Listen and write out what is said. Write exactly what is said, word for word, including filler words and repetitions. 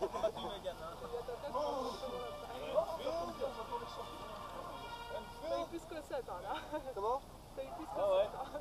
T'as eu plus que ça, toi, là. Comment? T'as eu plus que Ah ouais. ça, toi.